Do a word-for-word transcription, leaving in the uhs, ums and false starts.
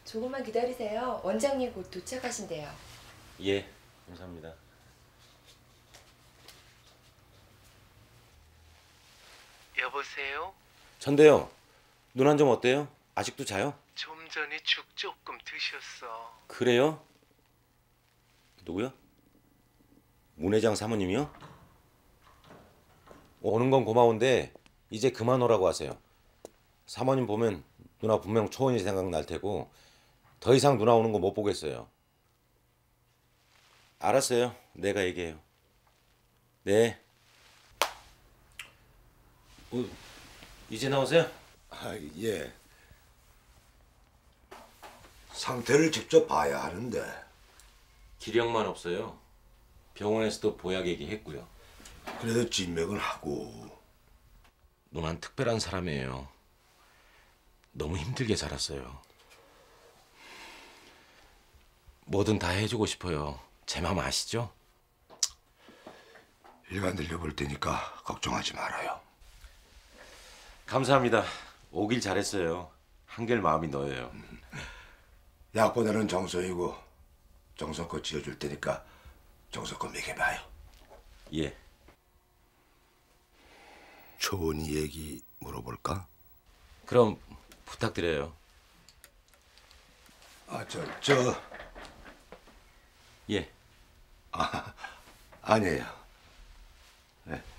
조금만 기다리세요. 원장님 곧 도착하신대요. 예, 감사합니다. 여보세요? 전대요. 눈 안 좀 어때요? 아직도 자요? 좀 전에 죽 조금 드셨어. 그래요? 누구요? 문 회장 사모님이요? 오는 건 고마운데 이제 그만 오라고 하세요. 사모님 보면 누나 분명 초원이 생각날 테고 더 이상 누나 오는 거 못 보겠어요. 알았어요. 내가 얘기해요. 네. 어, 이제 나오세요? 아, 예. 상태를 직접 봐야 하는데. 기력만 없어요. 병원에서도 보약 얘기했고요. 그래도 진맥은 하고. 누난 특별한 사람이에요. 너무 힘들게 살았어요. 뭐든 다 해주고 싶어요. 제 마음 아시죠? 일간 들려볼 테니까 걱정하지 말아요. 감사합니다. 오길 잘했어요. 한결 마음이 놓여요. 약보다는 정성이고 정성껏 지어줄 테니까 정성껏 먹여봐요. 예. 초은이 얘기 물어볼까? 그럼 부탁드려요. 아, 저, 저, 예. 아니에요. 네.